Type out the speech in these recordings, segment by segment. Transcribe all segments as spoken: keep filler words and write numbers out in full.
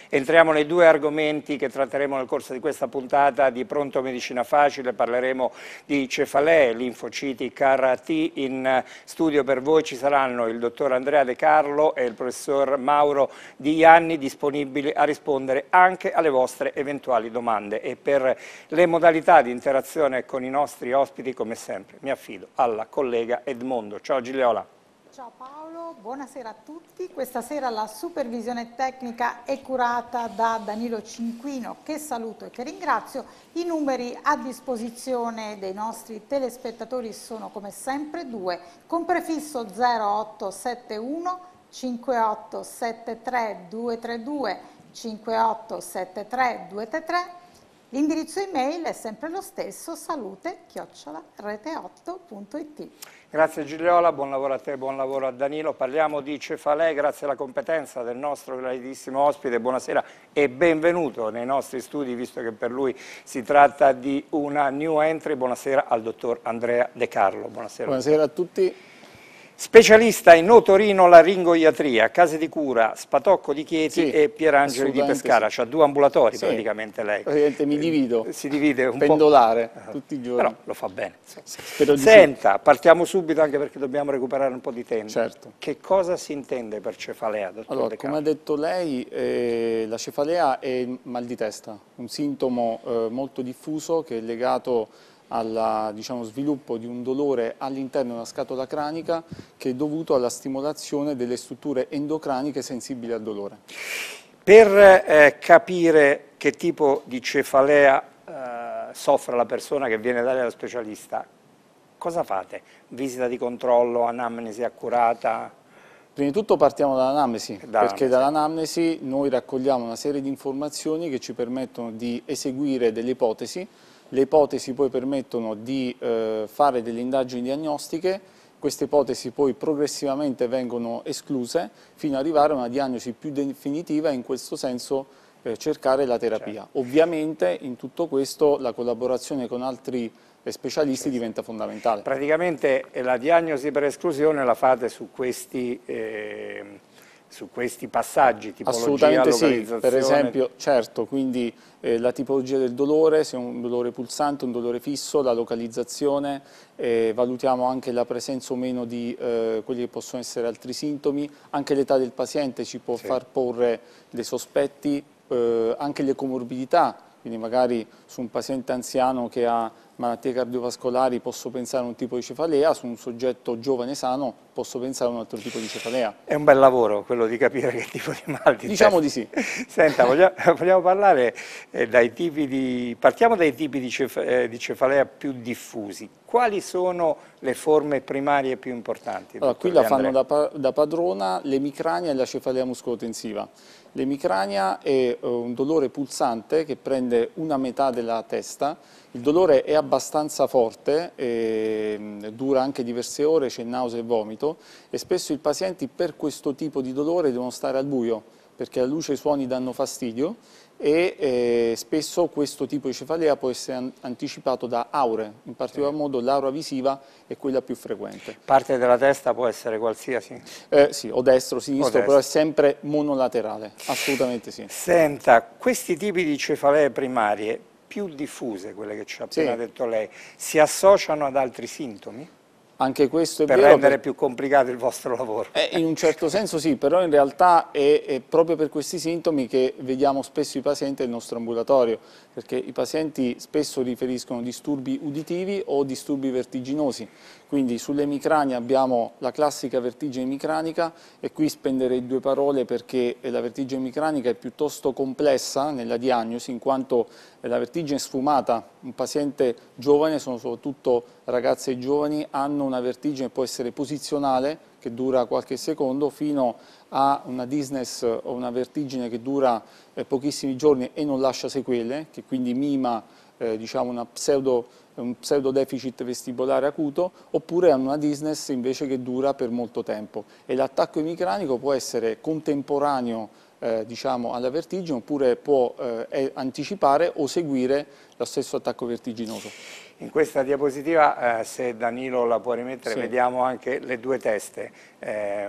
Entriamo nei due argomenti che tratteremo nel corso di questa puntata di Pronto Medicina Facile. Parleremo di cefalee, linfociti, C A R T. In studio per voi ci saranno il dottor Andrea De Carlo e il professor Mauro Di Ianni, disponibili a rispondere anche alle vostre eventuali domande. E per le modalità di interazione con i nostri ospiti, come sempre, mi affido alla collega Edmondo. Ciao Gigliola. Ciao Paolo, buonasera a tutti. Questa sera la supervisione tecnica è curata da Danilo Cinquino, che saluto e che ringrazio. I numeri a disposizione dei nostri telespettatori sono come sempre due, con prefisso zero otto sette uno cinque otto sette tre due tre due cinque otto sette tre due tre tre. L'indirizzo email è sempre lo stesso, salute chiocciola rete otto punto it. Grazie Gigliola, buon lavoro a te, buon lavoro a Danilo. Parliamo di cefalee grazie alla competenza del nostro graditissimo ospite. Buonasera e benvenuto nei nostri studi, visto che per lui si tratta di una new entry. Buonasera al dottor Andrea De Carlo. Buonasera. Buonasera a tutti. Specialista in otorino-laringoiatria, case di cura, Spatocco di Chieti Sì, e Pierangeli di Pescara. sì. C'ha due ambulatori Sì, praticamente lei. Praticamente mi divido, Si divide un pendolare po'. tutti i giorni. Però lo fa bene. Spero di Senta, partiamo subito anche perché dobbiamo recuperare un po' di tempo. Certo. Che cosa si intende per cefalea, dottor Allora, De come Carlo? ha detto lei, eh, la cefalea è il mal di testa, un sintomo eh, molto diffuso che è legato al diciamo, sviluppo di un dolore all'interno della scatola cranica che è dovuto alla stimolazione delle strutture endocraniche sensibili al dolore. Per eh, capire che tipo di cefalea eh, soffre la persona che viene da lei allo specialista, cosa fate? Visita di controllo, anamnesi accurata? Prima di tutto partiamo dall'anamnesi, Da perché dall'anamnesi noi raccogliamo una serie di informazioni che ci permettono di eseguire delle ipotesi. Le ipotesi poi permettono di eh, fare delle indagini diagnostiche, queste ipotesi poi progressivamente vengono escluse fino ad arrivare a una diagnosi più definitiva e in questo senso eh, cercare la terapia. Certo. Ovviamente in tutto questo la collaborazione con altri specialisti sì, diventa fondamentale. Praticamente la diagnosi per esclusione la fate su questi... Eh, su questi passaggi, tipologia, assolutamente localizzazione? Sì, per esempio, certo, quindi eh, la tipologia del dolore, se è un dolore pulsante, un dolore fisso, la localizzazione, eh, valutiamo anche la presenza o meno di eh, quelli che possono essere altri sintomi, anche l'età del paziente ci può sì. far porre dei sospetti, eh, anche le comorbidità, quindi magari su un paziente anziano che ha malattie cardiovascolari posso pensare a un tipo di cefalea, su un soggetto giovane sano posso pensare a un altro tipo di cefalea. È un bel lavoro quello di capire che tipo di mal di Diciamo testa. di sì. Senta, vogliamo, vogliamo parlare eh, dai tipi di... partiamo dai tipi di, cef eh, di cefalea più diffusi. Quali sono le forme primarie più importanti? Allora, qui la fanno da, pa da padrona l'emicrania e la cefalea muscolotensiva. L'emicrania è uh, un dolore pulsante che prende una metà della testa. Il dolore è abbastanza forte, e dura anche diverse ore, c'è nausea e vomito e spesso i pazienti per questo tipo di dolore devono stare al buio perché la luce e i suoni danno fastidio e eh, spesso questo tipo di cefalea può essere an anticipato da aure, in particolar sì. modo l'aura visiva è quella più frequente. Parte della testa può essere qualsiasi? Eh, sì, o destro o sinistro, o destro. Però è sempre monolaterale, assolutamente sì. Senta, questi tipi di cefalee primarie più diffuse, quelle che ci ha appena sì. detto lei, si associano ad altri sintomi? Anche questo è per vero, rendere per... più complicato il vostro lavoro. Eh, in un certo senso sì, però in realtà è, è proprio per questi sintomi che vediamo spesso i pazienti del nostro ambulatorio, perché i pazienti spesso riferiscono disturbi uditivi o disturbi vertiginosi. Quindi sull'emicrania abbiamo la classica vertigine emicranica e qui spenderei due parole perché la vertigine emicranica è piuttosto complessa nella diagnosi in quanto la vertigine sfumata, un paziente giovane, sono soprattutto ragazze e giovani, hanno una vertigine che può essere posizionale che dura qualche secondo fino a una dizziness o una vertigine che dura eh, pochissimi giorni e non lascia sequele, che quindi mima eh, diciamo una pseudo un pseudo deficit vestibolare acuto, oppure hanno una dizziness invece che dura per molto tempo. E l'attacco emicranico può essere contemporaneo eh, diciamo, alla vertigine, oppure può eh, anticipare o seguire lo stesso attacco vertiginoso. In questa diapositiva, eh, se Danilo la può rimettere, sì, vediamo anche le due teste. Eh,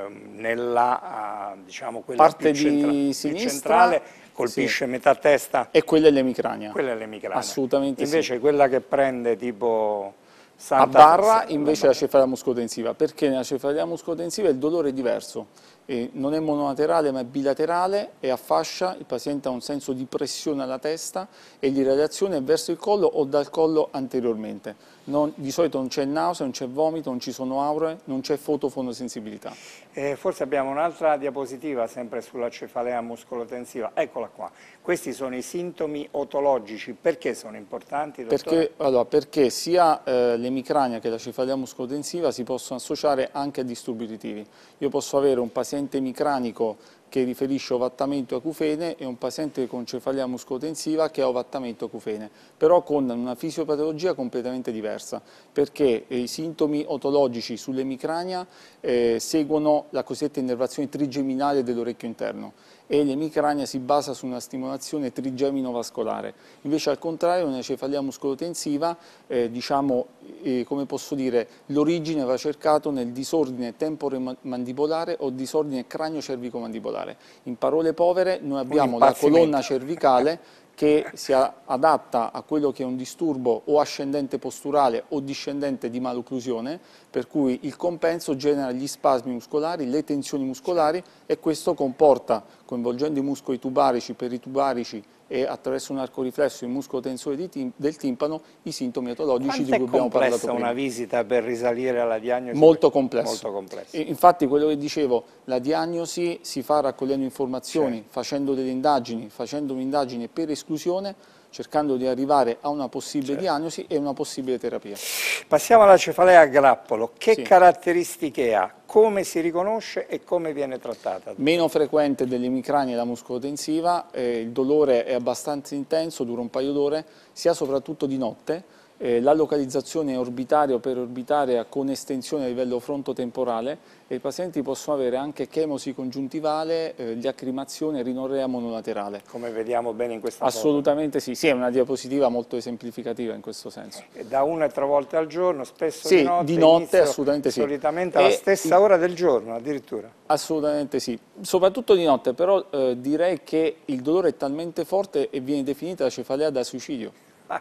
nella, uh, diciamo, quella parte più, centra di più sinistra, centrale colpisce, sì, metà testa. E quella è l'emicrania. Quella è l'emicrania. Assolutamente Invece sì. quella che prende tipo... a barra invece la cefalea muscolotensiva, perché nella cefalea muscolotensiva il dolore è diverso, e non è monolaterale ma è bilaterale, e a fascia il paziente ha un senso di pressione alla testa e l'irradiazione è verso il collo o dal collo anteriormente. Non, di solito non c'è nausea, non c'è vomito, non ci sono auree, non c'è fotofonosensibilità. Eh, forse abbiamo un'altra diapositiva sempre sulla cefalea muscolotensiva, eccola qua. Questi sono i sintomi otologici, perché sono importanti, dottore? Perché, allora, perché sia eh, l'emicrania che la cefalea muscolotensiva si possono associare anche a disturbi uditivi. Io posso avere un paziente emicranico che riferisce ovattamento e acufene e un paziente con cefalea muscolotensiva che ha ovattamento e acufene, però con una fisiopatologia completamente diversa, perché i sintomi otologici sull'emicrania eh, seguono la cosiddetta innervazione trigeminale dell'orecchio interno e l'emicrania si basa su una stimolazione trigeminovascolare. Invece al contrario nella cefalea muscolotensiva, eh, diciamo, eh, come posso dire, l'origine va cercato nel disordine temporomandibolare o disordine cranio-cervico-mandibolare. In parole povere noi abbiamo la colonna cervicale che si adatta a quello che è un disturbo o ascendente posturale o discendente di malocclusione, per cui il compenso genera gli spasmi muscolari, le tensioni muscolari, e questo comporta, coinvolgendo i muscoli tubarici, peritubarici e attraverso un arco riflesso il muscolo tensore di tim del timpano, i sintomi otologici di cui abbiamo parlato prima. Quanto è complessa una visita per risalire alla diagnosi? Molto complessa. Molto complessa. Infatti quello che dicevo, la diagnosi si fa raccogliendo informazioni, certo, facendo delle indagini, facendo un'indagine per esclusione, cercando di arrivare a una possibile, certo, diagnosi e una possibile terapia. Passiamo alla cefalea a grappolo. Che sì. caratteristiche ha? Come si riconosce e come viene trattata? Meno frequente dell'emicrania e la muscolotensiva, eh, il dolore è abbastanza intenso, dura un paio d'ore, si ha soprattutto di notte. Eh, la localizzazione è orbitaria o perorbitaria con estensione a livello frontotemporale, e i pazienti possono avere anche chemosi congiuntivale, eh, lacrimazione, rinorrea monolaterale. Come vediamo bene in questa Assolutamente foto. Sì, sì, è una diapositiva molto esemplificativa in questo senso. E da una e tre volte al giorno, spesso sì, di notte? Di notte, inizio, assolutamente sì. Solitamente alla stessa ora del giorno addirittura? Assolutamente sì, soprattutto di notte, però eh, direi che il dolore è talmente forte e viene definita la cefalea da suicidio.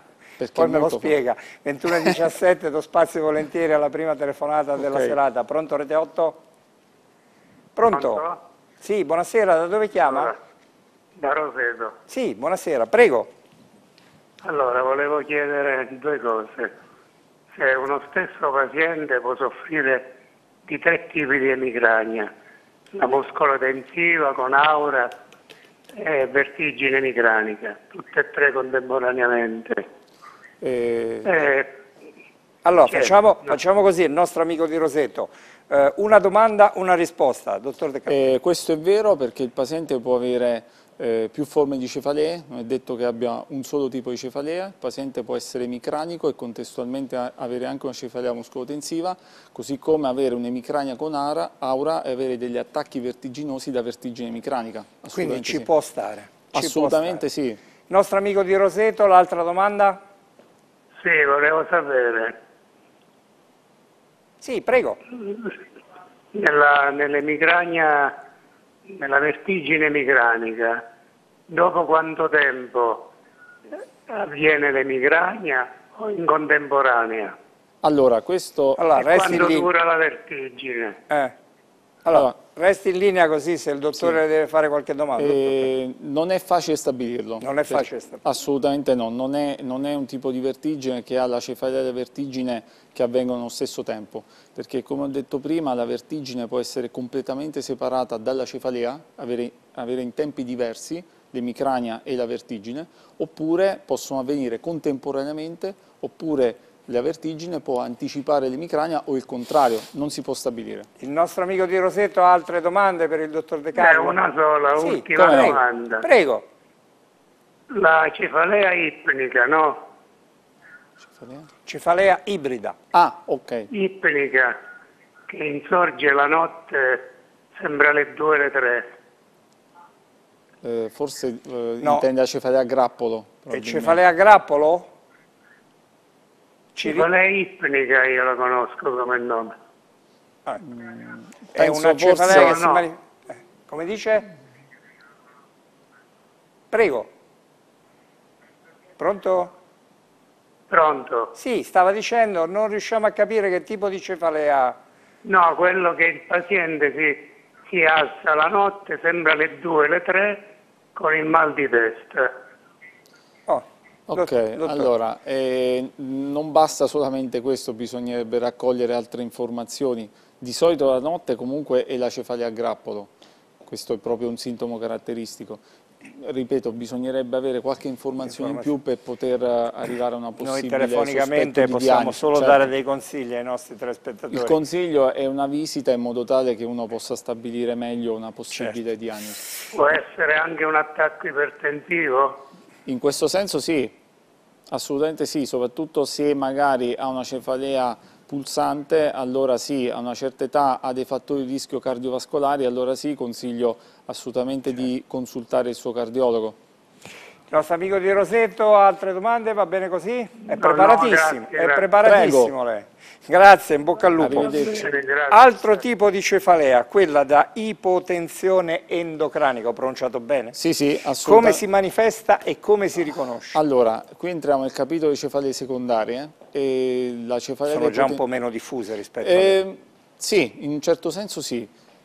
Poi me lo spiega. ventuno e diciassette, do spazio volentieri alla prima telefonata della okay. serata. Pronto, Rete otto? Pronto? Pronto? Sì, buonasera, da dove chiama? Allora, da Roseto. Sì, buonasera, prego. Allora, volevo chiedere due cose. Se uno stesso paziente può soffrire di tre tipi di emicrania, la muscolotensiva con aura e vertigine emicranica, tutte e tre contemporaneamente. Eh, eh, allora facciamo, no. facciamo così, il nostro amico di Roseto, eh, una domanda, una risposta, dottor De Carlo. Eh, questo è vero, perché il paziente può avere eh, più forme di cefalee, non è detto che abbia un solo tipo di cefalea, il paziente può essere emicranico e contestualmente avere anche una cefalea muscolotensiva, così come avere un'emicrania con aura, aura e avere degli attacchi vertiginosi da vertigine emicranica. Quindi ci sì. può stare? Ci Assolutamente può stare. Sì. Il nostro amico di Roseto, l'altra domanda? Sì, volevo sapere. Sì, prego. Nella, nell'emicrania, nella vertigine emicranica, dopo quanto tempo avviene l'emicrania o in contemporanea? Allora, questo... Allora, resti quando lì. dura la vertigine? Eh. Allora, allora, resti in linea così, se il dottore sì. deve fare qualche domanda. Eh, non è facile stabilirlo. Non è facile stabilirlo. Assolutamente no, non è, non è un tipo di vertigine che ha la cefalea e la vertigine che avvengono allo stesso tempo, perché come ho detto prima la vertigine può essere completamente separata dalla cefalea, avere, avere in tempi diversi l'emicrania e la vertigine, oppure possono avvenire contemporaneamente, oppure la vertigine può anticipare l'emicrania o il contrario, non si può stabilire. Il nostro amico di Roseto ha altre domande per il dottor De Carlo? Eh, una sola, sì, ultima prego, domanda. Prego. La cefalea ipnica, no? Cefalea? Cefalea ibrida. Ah, ok. Ipnica, che insorge la notte, sembra le due o le tre. Eh, forse eh, no. intende la cefalea a grappolo. E cefalea a grappolo? Cefalea ipnica io la conosco come nome. Ah, Mm, è penso una cefalea forse- che si No, no. mani- eh, come dice? Prego. Pronto? Pronto? Sì, stava dicendo, non riusciamo a capire che tipo di cefalea ha. No, quello che il paziente si, si alza la notte, sembra le due, le tre, con il mal di testa. Oh, Ok, dott- dottore. allora, eh, non basta solamente questo, bisognerebbe raccogliere altre informazioni. Di solito la notte comunque è la cefalea a grappolo, questo è proprio un sintomo caratteristico. Ripeto, bisognerebbe avere qualche informazione in più per poter eh, arrivare a una Noi possibile telefonicamente sospetto di possiamo diagnosi. solo Certo. dare dei consigli ai nostri Il telespettatori. consiglio è una visita in modo tale che uno possa stabilire meglio una possibile Certo. diagnosi. Può essere anche un attacco ipertensivo? In questo senso sì, assolutamente sì, soprattutto se magari ha una cefalea pulsante, allora sì, a una certa età ha dei fattori di rischio cardiovascolari, allora sì, consiglio assolutamente di consultare il suo cardiologo. Il nostro amico di Roseto, altre domande? Va bene così? È No, preparatissimo, no, grazie, è grazie. preparatissimo lei. Grazie, in bocca al lupo. Arrivederci. Bene, grazie. Altro tipo di cefalea, quella da ipotensione endocrinica, ho pronunciato bene? Sì, sì, Come assolutamente. si manifesta e come si riconosce? Allora, qui entriamo nel capitolo di cefalee secondarie. E la cefalea Sono già un ipoten- po' meno diffuse rispetto a... Eh, sì, in un certo senso sì,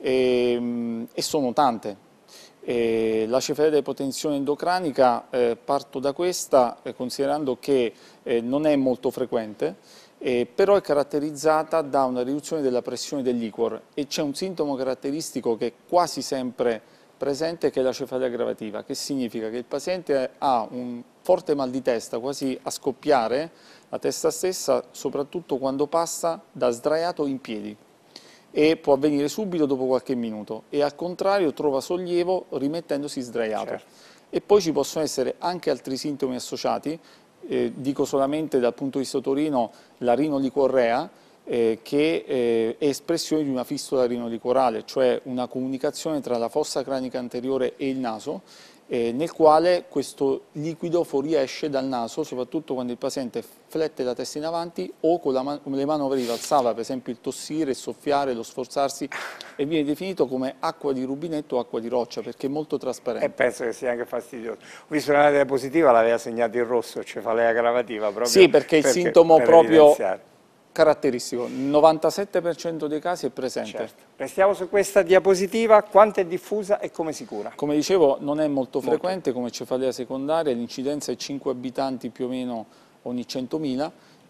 e, e sono tante. E la cefalea da ipotensione endocrinica, eh, parto da questa eh, considerando che eh, non è molto frequente, eh, però è caratterizzata da una riduzione della pressione del liquor e c'è un sintomo caratteristico che è quasi sempre presente, che è la cefalea aggravativa, che significa che il paziente ha un forte mal di testa, quasi a scoppiare la testa stessa, soprattutto quando passa da sdraiato in piedi, e può avvenire subito dopo qualche minuto, e al contrario trova sollievo rimettendosi sdraiato. Certo. E poi ci possono essere anche altri sintomi associati, eh, dico solamente dal punto di vista otorino la rinolicorrea, eh, che eh, è espressione di una fistola rinolicorale, cioè una comunicazione tra la fossa cranica anteriore e il naso, eh, nel quale questo liquido fuoriesce dal naso, soprattutto quando il paziente flette la testa in avanti o con la man- le manovre di valsava, per esempio il tossire, il soffiare, lo sforzarsi, e viene definito come acqua di rubinetto o acqua di roccia, perché è molto E trasparente. penso che sia anche fastidioso. Ho visto una diapositiva, l'aveva segnato in rosso, cefalea aggravativa proprio. Sì, perché il sintomo per proprio evidenziare. caratteristico, il novantasette per cento dei casi è presente. Certo. Restiamo su questa diapositiva, quanto è diffusa e come si cura? Come dicevo, non è molto frequente come cefalea secondaria, l'incidenza è cinque abitanti più o meno ogni centomila,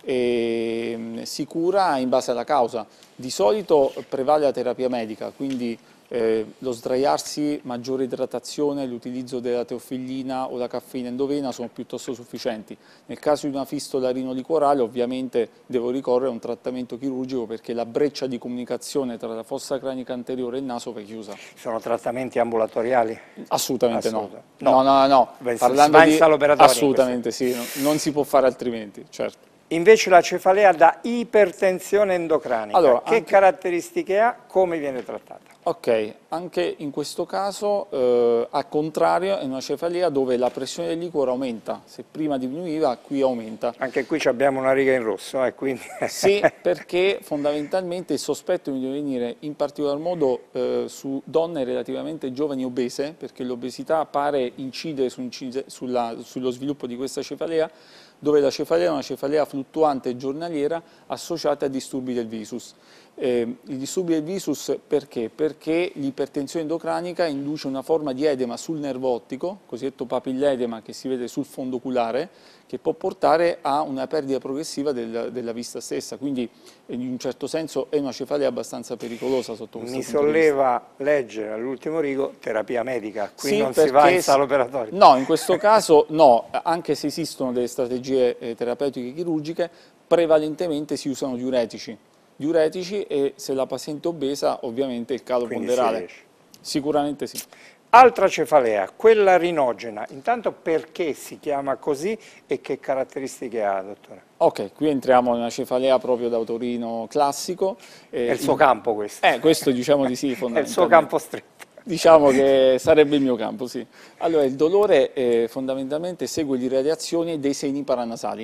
e mm, si cura in base alla causa. Di solito prevale la terapia medica, quindi eh, lo sdraiarsi, maggiore idratazione, l'utilizzo della teofillina o la caffeina endovena sono piuttosto sufficienti. Nel caso di una fistola rinolicorale ovviamente devo ricorrere a un trattamento chirurgico, perché la breccia di comunicazione tra la fossa cranica anteriore e il naso va chiusa. Sono trattamenti ambulatoriali? Assolutamente Assolutamente. no. No. No, no, no. Beh, si Parlando va in di... sala operatoria in Assolutamente sì, no, non si può fare altrimenti, certo. Invece la cefalea da ipertensione endocrinica, Allora, che anche- caratteristiche ha, come viene trattata? Ok, anche in questo caso, eh, al contrario, è una cefalea dove la pressione del liquore aumenta. Se prima diminuiva, qui aumenta. Anche qui ci abbiamo una riga in rosso, eh, quindi... Sì, perché fondamentalmente il sospetto mi deve venire in particolar modo eh, su donne relativamente giovani obese, perché l'obesità pare incidere su, incide- sulla- sullo sviluppo di questa cefalea, dove la cefalea è una cefalea fluttuante giornaliera associata a disturbi del visus. Eh, I disturbi del visus perché? Perché l'ipertensione endocrinica induce una forma di edema sul nervo ottico, cosiddetto papilledema, che si vede sul fondo oculare, che può portare a una perdita progressiva del- della vista stessa, quindi in un certo senso è una cefalea abbastanza pericolosa sotto questo Mi punto di vista. solleva leggere all'ultimo rigo terapia medica, qui Sì, non si va perché in sala s- operatoria. No, in questo caso no, anche se esistono delle strategie eh, terapeutiche chirurgiche, prevalentemente si usano diuretici. Diuretici, e se la paziente è obesa ovviamente il calo Quindi si ponderale. riesce. Sicuramente sì. Altra cefalea, quella rinogena, intanto perché si chiama così e che caratteristiche ha, dottore? Ok, qui entriamo in una cefalea proprio da otorino classico. eh, È il suo in- campo questo. Eh, questo diciamo di sì, È il suo fondamentalmente. campo stretto. Diciamo che sarebbe il mio campo, sì. Allora, il dolore eh, fondamentalmente segue l'irradiazione dei seni paranasali,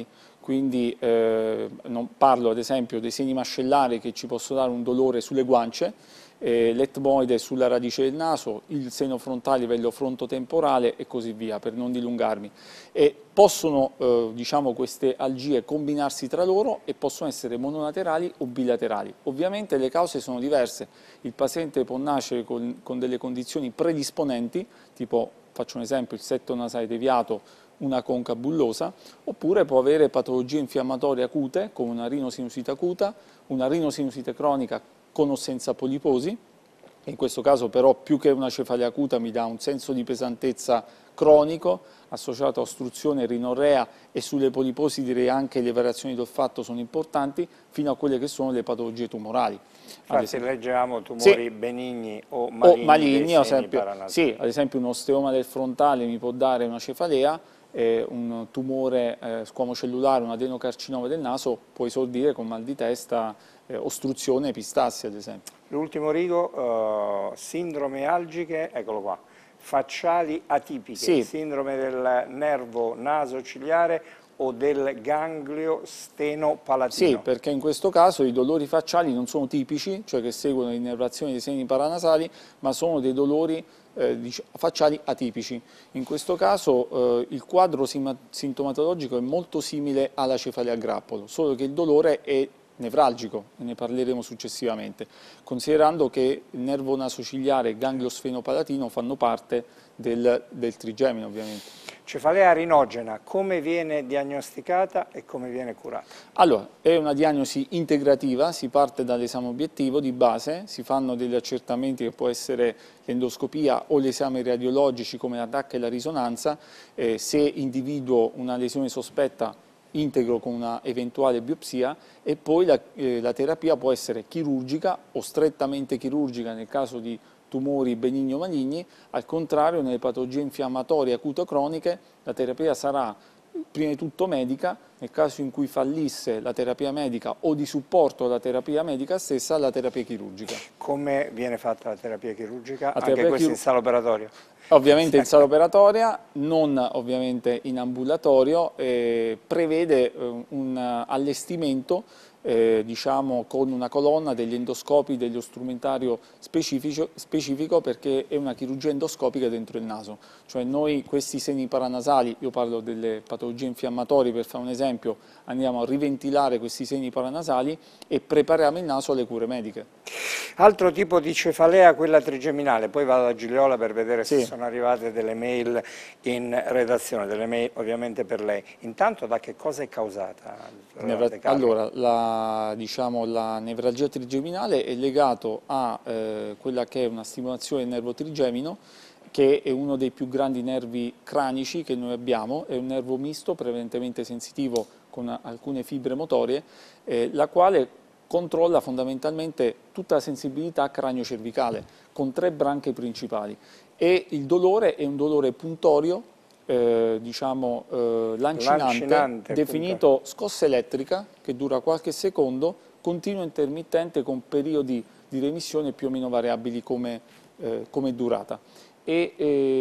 quindi eh, non parlo ad esempio dei seni mascellari che ci possono dare un dolore sulle guance, eh, l'etmoide sulla radice del naso, il seno frontale a livello frontotemporale e così via, per non dilungarmi. E possono eh, diciamo, queste algie combinarsi tra loro e possono essere monolaterali o bilaterali. Ovviamente le cause sono diverse, il paziente può nascere con, con delle condizioni predisponenti, tipo, faccio un esempio, il setto nasale deviato, una conca bullosa, oppure può avere patologie infiammatorie acute, come una rinosinusite acuta, una rinosinusite cronica con o senza poliposi. In questo caso però più che una cefalea acuta mi dà un senso di pesantezza cronico associato a ostruzione, rinorrea, e sulle poliposi direi anche le variazioni d'olfatto sono importanti, fino a quelle che sono le patologie tumorali. Infatti leggiamo tumori sì, benigni o maligni, o maligni ad esempio, sì, ad esempio un osteoma del frontale mi può dare una cefalea, eh, un tumore eh, squamocellulare, un adenocarcinoma del naso può esordire con mal di testa, eh, ostruzione epistassia ad esempio. L'ultimo rigo, uh, sindrome algiche, eccolo qua, facciali atipiche, sì. Sindrome del nervo nasociliare o del ganglio stenopalatino. Sì, perché in questo caso i dolori facciali non sono tipici, cioè che seguono l'innervazione dei seni paranasali, ma sono dei dolori eh, facciali atipici. In questo caso eh, il quadro sintomatologico è molto simile alla cefalea a grappolo, solo che il dolore è nevralgico, e ne parleremo successivamente, considerando che il nervo nasociliare e il ganglio sfenopalatino fanno parte del, del trigemino ovviamente. Cefalea rinogena, come viene diagnosticata e come viene curata? Allora, è una diagnosi integrativa, si parte dall'esame obiettivo di base, si fanno degli accertamenti che può essere l'endoscopia o gli esami radiologici come la T A C e la risonanza, eh, se individuo una lesione sospetta integro con una eventuale biopsia, e poi la, eh, la terapia può essere chirurgica o strettamente chirurgica nel caso di tumori benigni o maligni. Al contrario, nelle patologie infiammatorie acuto-croniche la terapia sarà prima di tutto medica, nel caso in cui fallisse la terapia medica o di supporto alla terapia medica stessa, la terapia chirurgica. Come viene fatta la terapia chirurgica? La Anche terapia questo chir... in sala operatoria? Ovviamente in sala operatoria, non ovviamente in ambulatorio, eh, prevede eh, un allestimento eh, diciamo con una colonna degli endoscopi, dello strumentario specifico, specifico, perché è una chirurgia endoscopica dentro il naso. Cioè noi questi seni paranasali, io parlo delle patologie infiammatorie per fare un esempio, andiamo a riventilare questi seni paranasali e prepariamo il naso alle cure mediche. Altro tipo di cefalea, quella trigeminale, poi vado da Gigliola per vedere sì. se sono arrivate delle mail in redazione, delle mail ovviamente per lei. Intanto da che cosa è causata? Nevra allora, la, diciamo, la nevralgia trigeminale è legato a eh, quella che è una stimolazione del nervo trigemino, che è uno dei più grandi nervi cranici che noi abbiamo, è un nervo misto, prevalentemente sensitivo con alcune fibre motorie, eh, la quale controlla fondamentalmente tutta la sensibilità cranio-cervicale, con tre branche principali. E il dolore è un dolore puntorio, eh, diciamo eh, lancinante, lancinante, definito appunto scossa elettrica, che dura qualche secondo, continuo intermittente con periodi di remissione più o meno variabili come, eh, come durata. E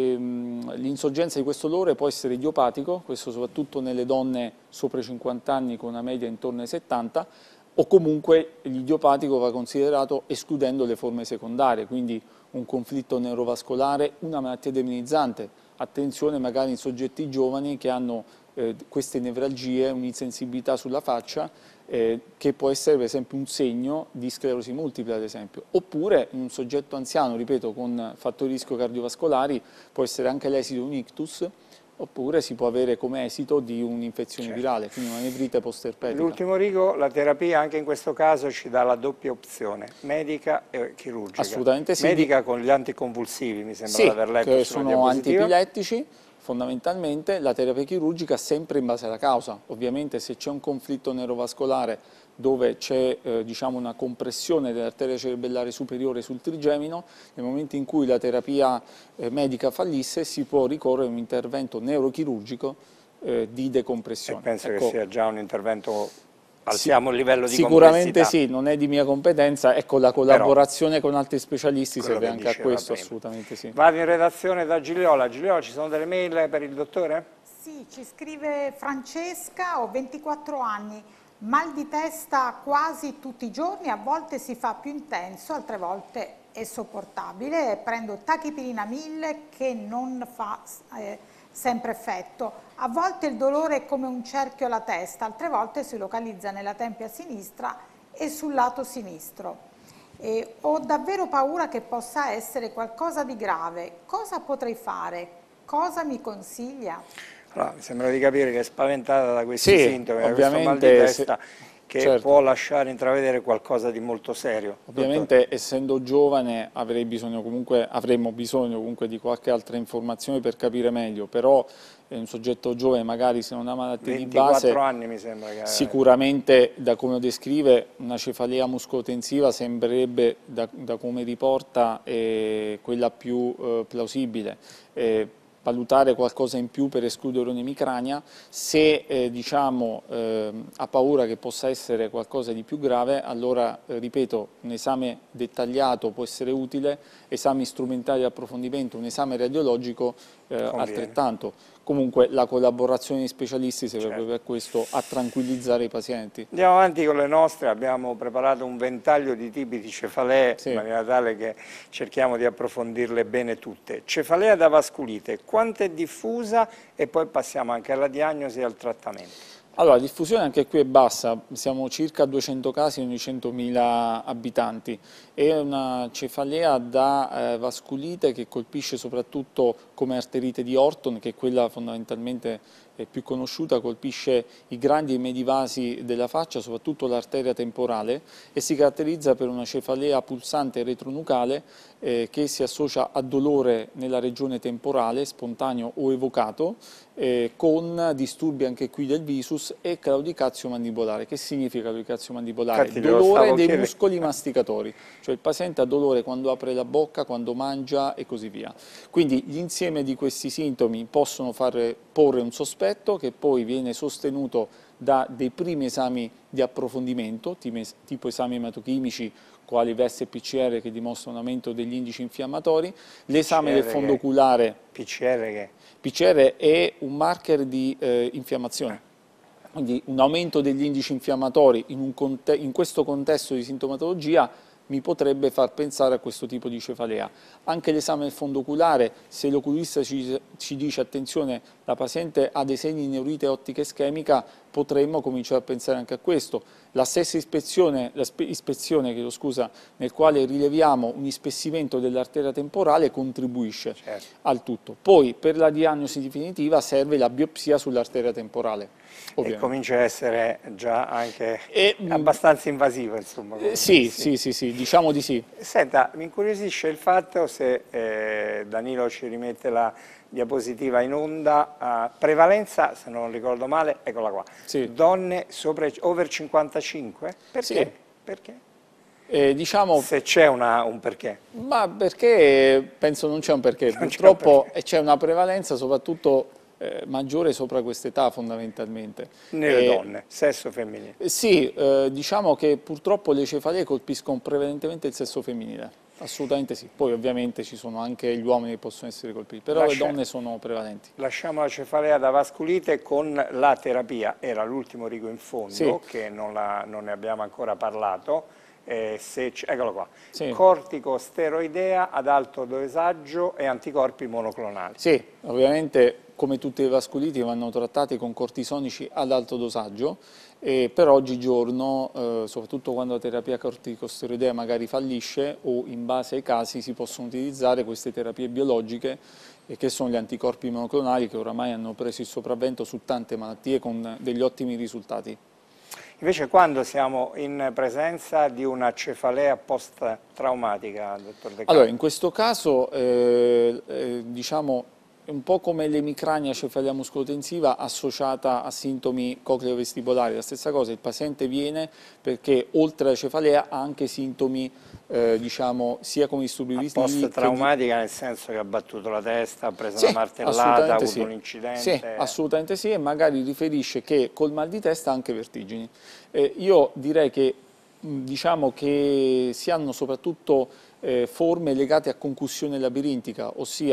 ehm, l'insorgenza di questo dolore può essere idiopatico, questo soprattutto nelle donne sopra i cinquanta anni con una media intorno ai settanta, o comunque l'idiopatico va considerato escludendo le forme secondarie, quindi un conflitto neurovascolare, una malattia demonizzante. Attenzione magari in soggetti giovani che hanno eh, queste nevralgie, un'insensibilità sulla faccia, eh, che può essere per esempio un segno di sclerosi multipla ad esempio. Oppure in un soggetto anziano, ripeto, con fattori di rischio cardiovascolari, può essere anche l'esito di un ictus, oppure si può avere come esito di un'infezione certo. virale, quindi una nevrite posterpetica. L'ultimo rigo, la terapia anche in questo caso ci dà la doppia opzione, medica e chirurgica. Assolutamente sì. Medica con gli anticonvulsivi, mi sembra sì, di aver letto che sulla sono antiepilettici, fondamentalmente la terapia chirurgica sempre in base alla causa. Ovviamente se c'è un conflitto neurovascolare dove c'è eh, diciamo una compressione dell'arteria cerebellare superiore sul trigemino, nel momento in cui la terapia eh, medica fallisse si può ricorrere a un intervento neurochirurgico eh, di decompressione. E penso ecco, che sia già un intervento, alziamo il livello di sicuramente sì, non è di mia competenza, ecco la collaborazione Però, con altri specialisti serve anche a questo, prima. assolutamente sì. Vado in redazione da Gigliola. Gigliola, ci sono delle mail per il dottore? Sì, ci scrive Francesca, ho ventiquattro anni, mal di testa quasi tutti i giorni, a volte si fa più intenso, altre volte è sopportabile, prendo tachipirina mille che non fa eh, sempre effetto, a volte il dolore è come un cerchio alla testa, altre volte si localizza nella tempia sinistra e sul lato sinistro. E ho davvero paura che possa essere qualcosa di grave, cosa potrei fare? Cosa mi consiglia? Allora, mi sembra di capire che è spaventata da questi Sì, sintomi, da questo mal di testa, se... che certo. può lasciare intravedere qualcosa di molto serio. Ovviamente, dottor. Essendo giovane, avrei bisogno comunque, avremmo bisogno comunque di qualche altra informazione per capire meglio, però è un soggetto giovane, magari se non ha malattie di base, anni mi sembra che... sicuramente da come lo descrive una cefalea muscolotensiva sembrerebbe, da, da come riporta, eh, quella più eh, plausibile. Eh, valutare qualcosa in più per escludere un'emicrania, se eh, diciamo, eh, ha paura che possa essere qualcosa di più grave, allora eh, ripeto, un esame dettagliato può essere utile, esami strumentali di approfondimento, un esame radiologico eh, altrettanto. Comunque la collaborazione di specialisti serve certo. proprio per questo, a tranquillizzare i pazienti. Andiamo avanti con le nostre, abbiamo preparato un ventaglio di tipi di cefalee, sì. in maniera tale che cerchiamo di approfondirle bene tutte. Cefalea da vasculite, quanto è diffusa e poi passiamo anche alla diagnosi e al trattamento. Allora, la diffusione anche qui è bassa, siamo circa a duecento casi ogni centomila abitanti. È una cefalea da eh, vasculite che colpisce soprattutto come arterite di Orton, che è quella fondamentalmente eh, più conosciuta, colpisce i grandi e i medi vasi della faccia, soprattutto l'arteria temporale, e si caratterizza per una cefalea pulsante retronucale eh, che si associa a dolore nella regione temporale, spontaneo o evocato, eh, con disturbi anche qui del visus e claudicazio mandibolare. Che significa claudicazio mandibolare? Infatti, dolore dei chiedere. muscoli masticatori, cioè il paziente ha dolore quando apre la bocca, quando mangia e così via. Quindi l'insieme di questi sintomi possono far porre un sospetto che poi viene sostenuto da dei primi esami di approfondimento, tipo esami ematochimici, quali V S e P C R che dimostrano un aumento degli indici infiammatori, l'esame del fondo oculare. P C R che? P C R è un marker di eh, infiammazione, quindi un aumento degli indici infiammatori in, un in questo contesto di sintomatologia mi potrebbe far pensare a questo tipo di cefalea. Anche l'esame del fondo oculare, se l'oculista ci, ci dice attenzione, la paziente ha dei segni di neurite ottica ischemica, potremmo cominciare a pensare anche a questo. La stessa ispezione, la ispezione chiedo scusa, nel quale rileviamo un ispessimento dell'arteria temporale contribuisce certo. al tutto. Poi per la diagnosi definitiva serve la biopsia sull'arteria temporale. Ovviamente. E comincia a essere già anche e, abbastanza invasivo, insomma. Eh, sì, sì, sì, sì, diciamo di sì. Senta, mi incuriosisce il fatto, se eh, Danilo ci rimette la diapositiva in onda, uh, prevalenza, se non ricordo male, eccola qua, sì. donne sopra, over cinquantacinque? Perché? Sì. Perché? Eh, diciamo, se c'è un perché? Ma perché penso non c'è un perché, non purtroppo c'è un una prevalenza soprattutto eh, maggiore sopra quest'età fondamentalmente. Nelle eh, donne, sesso femminile? Sì, eh, diciamo che purtroppo le cefalee colpiscono prevalentemente il sesso femminile. Assolutamente sì, poi ovviamente ci sono anche gli uomini che possono essere colpiti, però Lascia... le donne sono prevalenti. Lasciamo la cefalea da vasculite con la terapia, era l'ultimo rigo in fondo, sì. che non, la, non ne abbiamo ancora parlato, eh, se eccolo qua, sì. corticosteroidea ad alto dosaggio e anticorpi monoclonali. Sì, ovviamente come tutte le vasculiti vanno trattate con cortisonici ad alto dosaggio, e per oggigiorno, eh, soprattutto quando la terapia corticosteroidea magari fallisce o in base ai casi, si possono utilizzare queste terapie biologiche eh, che sono gli anticorpi monoclonali, che oramai hanno preso il sopravvento su tante malattie con degli ottimi risultati. Invece quando siamo in presenza di una cefalea post-traumatica, dottor De Carlo? Allora, in questo caso, eh, eh, diciamo, è un po' come l'emicrania cefalea muscolotensiva associata a sintomi cocleo-vestibolari. La stessa cosa, il paziente viene perché oltre alla cefalea ha anche sintomi, eh, diciamo, sia come disturbi visivi. Post-traumatica nel senso che ha battuto la testa, ha preso sì, una martellata, ha avuto sì. un incidente? Sì, assolutamente sì, e magari riferisce che col mal di testa ha anche vertigini. Eh, io direi che, diciamo, che si hanno soprattutto eh, forme legate a concussione labirintica, ossia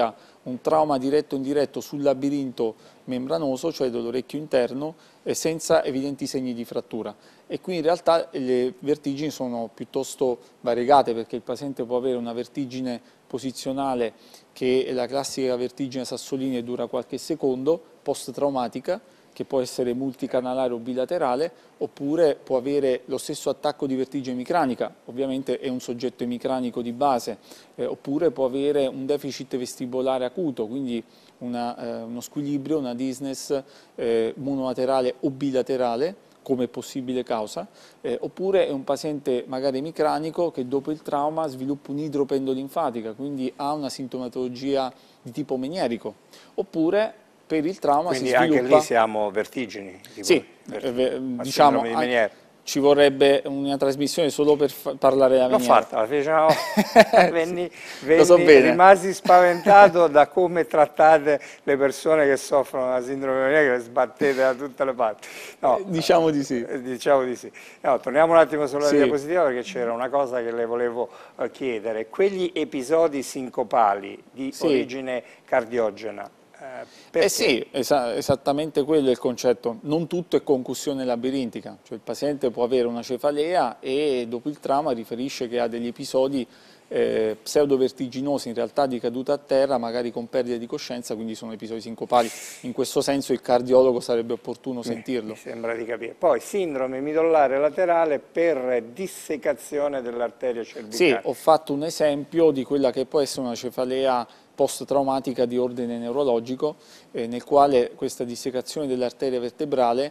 un trauma diretto o indiretto sul labirinto membranoso, cioè dell'orecchio interno, eh, senza evidenti segni di frattura. E qui in realtà le vertigini sono piuttosto variegate, perché il paziente può avere una vertigine posizionale che è la classica vertigine Sassolini e dura qualche secondo, post-traumatica, che può essere multicanalare o bilaterale, oppure può avere lo stesso attacco di vertigine emicranica, ovviamente è un soggetto emicranico di base, eh, oppure può avere un deficit vestibolare acuto, quindi una, eh, uno squilibrio, una dizziness eh, monolaterale o bilaterale, come possibile causa, eh, oppure è un paziente magari emicranico che dopo il trauma sviluppa un'idropendolinfatica, quindi ha una sintomatologia di tipo menierico, oppure per il trauma quindi si sviluppa... anche lì siamo vertigini? Sì, eh, diciamo, di Meniere. ci vorrebbe una trasmissione solo per parlare della L'ho Meniere. fatta, diciamo, venni, venni Lo so bene. rimasi spaventato da come trattate le persone che soffrono da sindrome Meniere, che le sbattete da tutte le parti. No, diciamo di sì. Eh, diciamo di sì. No, torniamo un attimo sulla Sì. diapositiva, perché c'era una cosa che le volevo eh, chiedere. Quegli episodi sincopali di Sì. origine cardiogena, Eh, perché? Eh sì, esa esattamente quello è il concetto. Non tutto è concussione labirintica, cioè il paziente può avere una cefalea e dopo il trauma riferisce che ha degli episodi eh, pseudovertiginosi, in realtà di caduta a terra, magari con perdita di coscienza, quindi sono episodi sincopali. In questo senso il cardiologo sarebbe opportuno sentirlo. Mi sembra di capire. Poi sindrome midollare laterale per dissecazione dell'arteria cervicale. Sì, ho fatto un esempio di quella che può essere una cefalea post-traumatica di ordine neurologico, eh, nel quale questa dissecazione dell'arteria vertebrale,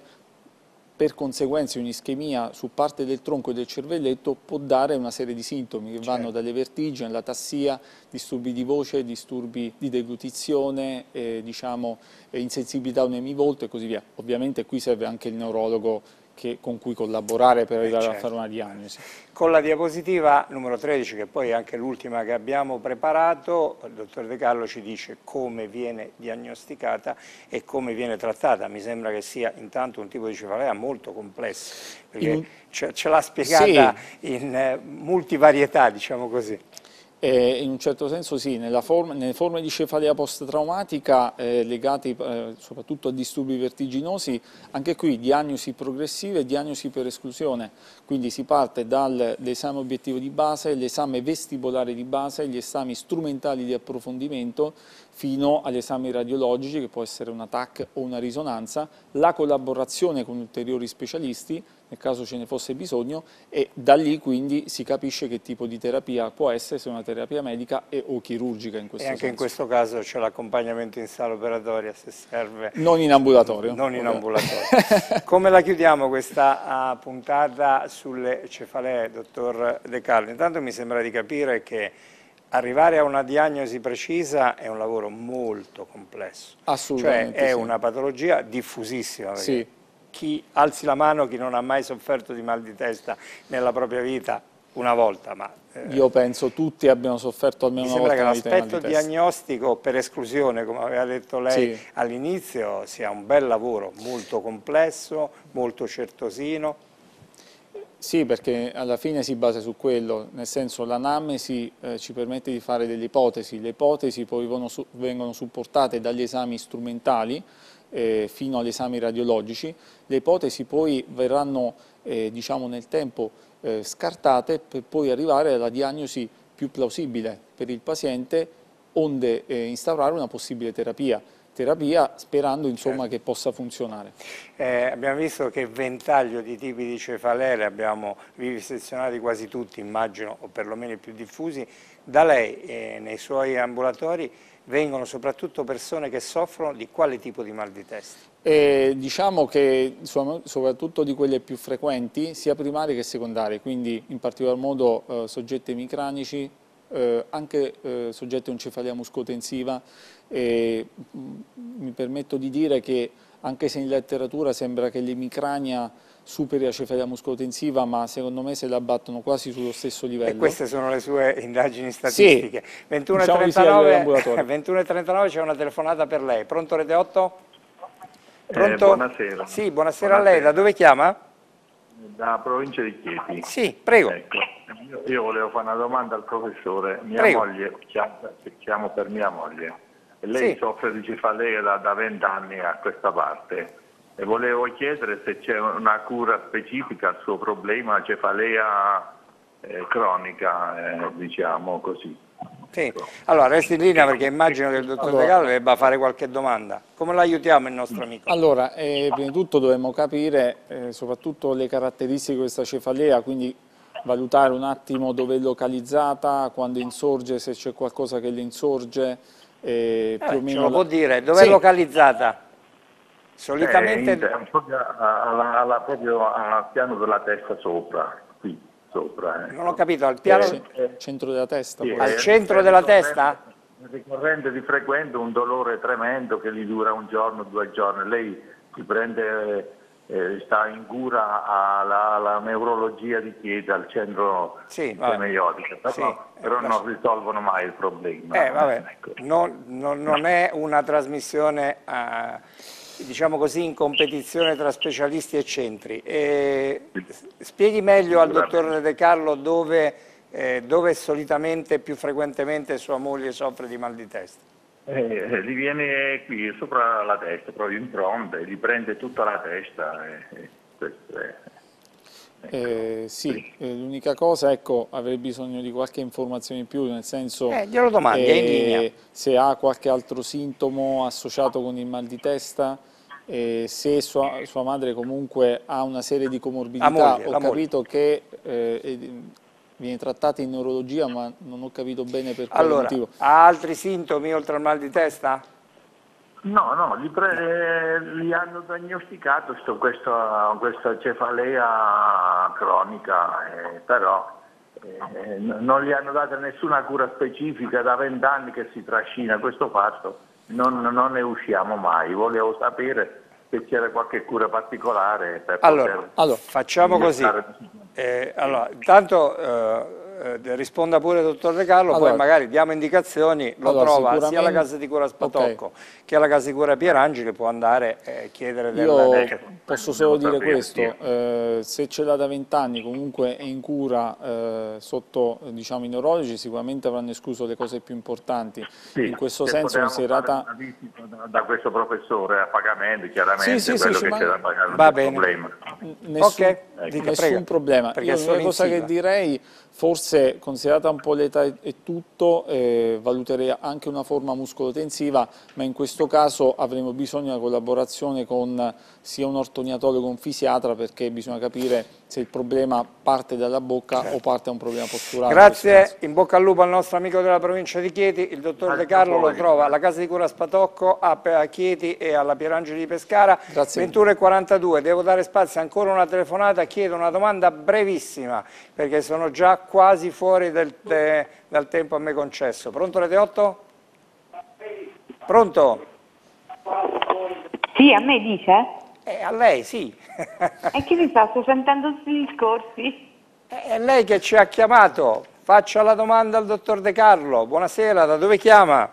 per conseguenza di un'ischemia su parte del tronco e del cervelletto, può dare una serie di sintomi che vanno dalle vertigini alla tassia, disturbi di voce, disturbi di deglutizione, eh, diciamo, eh, insensibilità a un'emivolto e così via. Ovviamente qui serve anche il neurologo che, con cui collaborare per arrivare certo. a fare una diagnosi. Con la diapositiva numero tredici, che poi è anche l'ultima che abbiamo preparato, il dottor De Carlo ci dice come viene diagnosticata e come viene trattata. Mi sembra che sia intanto un tipo di cefalea molto complesso, perché In... ce, ce l'ha spiegata sì. in eh, multivarietà, diciamo così. Eh, in un certo senso sì, nella forma, nelle forme di cefalea post-traumatica eh, legate eh, soprattutto a disturbi vertiginosi, anche qui diagnosi progressive e diagnosi per esclusione, quindi si parte dall'esame obiettivo di base, l'esame vestibolare di base, gli esami strumentali di approfondimento, fino agli esami radiologici, che può essere una T A C o una risonanza, la collaborazione con ulteriori specialisti, nel caso ce ne fosse bisogno, e da lì quindi si capisce che tipo di terapia può essere, se è una terapia medica e o chirurgica in questo E anche senso. in questo caso c'è l'accompagnemento in sala operatoria, se serve. Non in ambulatorio. Non in okay. ambulatorio. Come la chiudiamo questa uh, puntata sulle cefalee, dottor De Carlo? Intanto mi sembra di capire che arrivare a una diagnosi precisa è un lavoro molto complesso. Assolutamente. Cioè è sì. una patologia diffusissima. Sì. Chi alzi la mano, chi non ha mai sofferto di mal di testa nella propria vita, una volta, ma... Eh, Io penso tutti abbiano sofferto almeno una volta nella vita. Mi sembra che l'aspetto di diagnostico per esclusione, come aveva detto lei sì. all'inizio, sia un bel lavoro, molto complesso, molto certosino. Sì, perché alla fine si basa su quello, nel senso l'anamnesi eh, ci permette di fare delle ipotesi, le ipotesi poi vengono, su, vengono supportate dagli esami strumentali eh, fino agli esami radiologici, le ipotesi poi verranno eh, diciamo nel tempo eh, scartate per poi arrivare alla diagnosi più plausibile per il paziente, onde eh, instaurare una possibile terapia. terapia sperando insomma certo. che possa funzionare. Eh, abbiamo visto che ventaglio di tipi di cefalee, abbiamo vivisezionati quasi tutti, immagino, o perlomeno i più diffusi. Da lei eh, nei suoi ambulatori vengono soprattutto persone che soffrono di quale tipo di mal di testa? Eh, diciamo che soprattutto di quelle più frequenti, sia primarie che secondarie, quindi in particolar modo eh, soggetti emicranici, eh, anche eh, soggetti a encefalea muscotensiva. E, mh, mi permetto di dire che anche se in letteratura sembra che l'emicrania superi la cefalea muscolotensiva, ma secondo me se la battono quasi sullo stesso livello. E queste sono le sue indagini statistiche. Sì, ventuno e trentanove c'è una telefonata per lei. Pronto Rete otto? Pronto? Eh, buonasera. Sì, buonasera, buonasera a lei. Da dove chiama? Da provincia di Chieti. Sì, prego. Ecco. Io, io volevo fare una domanda al professore. Mia prego. moglie, chiamo, chiamo per mia moglie, Lei Sì. soffre di cefalea da vent'anni a questa parte e volevo chiedere se c'è una cura specifica al suo problema, cefalea eh, cronica, eh, diciamo così. Sì. Allora, resti in linea perché immagino che il dottor Allora- De Carlo debba fare qualche domanda. Come l'aiutiamo il nostro amico? Allora, eh, prima di tutto dovremmo capire eh, soprattutto le caratteristiche di questa cefalea, quindi valutare un attimo dove è localizzata, quando insorge, se c'è qualcosa che le insorge, eh, più o Eh, ce meno... lo la- può dire? Dove è Sì. localizzata? Eh, Solitamente... in- è proprio, alla- alla- proprio al piano della testa sopra, qui sopra. Non ho ecco. capito, al piano... Ce- centro della testa. Sì, può Al è- essere. centro è della ricorrente- testa? è ricorrente di frequente un dolore tremendo che gli dura un giorno, due giorni. Lei si prende, eh, sta in cura alla, alla neurologia di Chiesa, al centro Sì, vabbè. semiotico, però, Sì, però eh, non risolvono mai il problema. Eh, vabbè, Ecco. non, non- non è una trasmissione, eh, diciamo così, in competizione tra specialisti e centri. E spieghi meglio al dottor De Carlo dove, eh, dove solitamente, più frequentemente, sua moglie soffre di mal di testa. Eh, gli viene qui sopra la testa, proprio in fronte, gli prende tutta la testa. E, e questo è. Eh, sì, eh, l'unica cosa, ecco, avrei bisogno di qualche informazione in più, nel senso Eh, glielo domandi, è in linea. se ha qualche altro sintomo associato con il mal di testa, eh, se sua, sua madre comunque ha una serie di comorbidità. La moglie, ho la moglie. capito che eh, eh, viene trattata in neurologia, ma non ho capito bene per quale Allora, motivo. ha altri sintomi oltre al mal di testa? No, no, gli, pre- gli hanno diagnosticato sto- questo- questa cefalea cronica, eh, però eh, n- non gli hanno dato nessuna cura specifica, da vent'anni che si trascina questo fatto, non, non ne usciamo mai. Volevo sapere se c'era qualche cura particolare per Allora, poter... allora, facciamo così. migliorare. Eh, allora, intanto eh, eh, risponda pure il dottor De Carlo, Allora, poi magari diamo indicazioni, lo allora, trova sia alla sicuramente- casa di cura Spatocco che alla casa di cura Pierangeli, può andare e eh, chiedere del... Io del- posso solo dire sapere, questo, sì. eh, se ce l'ha da vent'anni comunque è in cura eh, sotto eh, diciamo, i neurologi, sicuramente avranno escluso le cose più importanti. Sì, in questo se senso potevamo considerata... fare una visita da, da questo professore a pagamento, chiaramente, Sì, sì, sì, quello ci che man- c'è da pagare non Va è bene. problema. Nessun, Ok, dica, nessun prega, problema. perché Io sono l'unica in cosa che sigla. direi, forse considerata un po' l'età e e tutto, eh, valuterei anche una forma muscolotensiva, ma in questo caso avremo bisogno di una collaborazione con sia un ortognatorico che un fisiatra, perché bisogna capire se il problema parte dalla bocca o parte da un problema posturale. in questo Grazie, caso. in bocca al lupo al nostro amico della provincia di Chieti, il dottor De Carlo lo trova alla casa di cura Spatocco a Pe- a Chieti e alla Pierangeli di Pescara, Grazie. ventuno e quarantadue. Devo dare spazio ancora una telefonata, chiedo una domanda brevissima perché sono già quasi fuori del, de- dal tempo a me concesso. Pronto Rete otto? Pronto? Sì, a me dice? Eh, a lei sì. E che mi fa? Sto sentendo tutti i discorsi. È lei che ci ha chiamato. Faccia la domanda al dottor De Carlo. Buonasera, da dove chiama?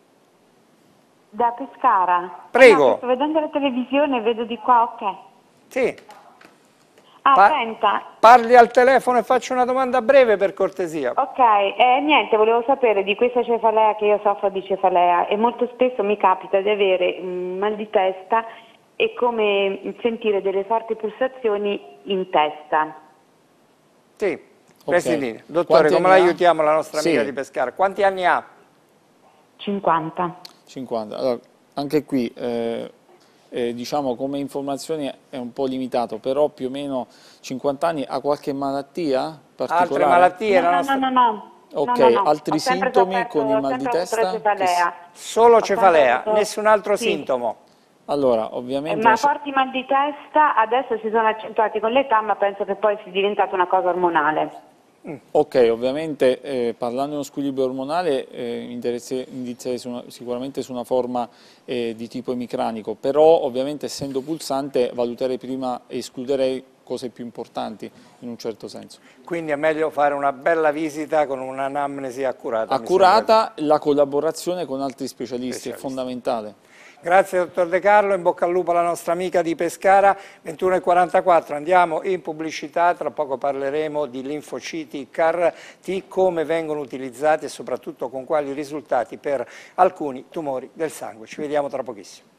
Da Pescara. Prego. Eh no, sto vedendo la televisione e vedo di qua, ok. Sì. Ah, Pa- senta. Parli al telefono e faccio una domanda breve per cortesia. Ok, eh, niente, volevo sapere di questa cefalea, che io soffro di cefalea e molto spesso mi capita di avere un mal di testa e come sentire delle forti pulsazioni in testa. Sì, Ok. resti lì. Dottore, Quanti come anni la ha? aiutiamo la nostra amica Sì. di Pescara? Quanti anni ha? cinquanta. cinquanta. Allora, anche qui eh, eh, diciamo come informazioni è un po' limitato, però più o meno cinquanta anni. Ha qualche malattia particolare? Altre malattie? No, la no, nostra- no, no, no. Ok, No, no, no. altri Ho sempre sintomi sofferto- con il ho mal di sempre avuto la testa? cefalea. Solo Ho cefalea, sempre avuto- nessun altro sì. sintomo. Allora, Eh, ovviamente... Ma la- forti mal di testa adesso si sono accentuati con l'età, ma penso che poi sia diventata una cosa ormonale. Ok, ovviamente eh, parlando di uno squilibrio ormonale eh, interesse- indizierei su una- sicuramente su una forma eh, di tipo emicranico, però ovviamente essendo pulsante valuterei prima e escluderei cose più importanti in un certo senso. Quindi è meglio fare una bella visita con un'anamnesi accurata. mi Accurata, la collaborazione con altri specialisti, Specialisti. è fondamentale. sembra. Grazie dottor De Carlo, in bocca al lupo alla nostra amica di Pescara. ventuno e quarantaquattro, andiamo in pubblicità, tra poco parleremo di linfociti C A R T, come vengono utilizzati e soprattutto con quali risultati per alcuni tumori del sangue. Ci vediamo tra pochissimo.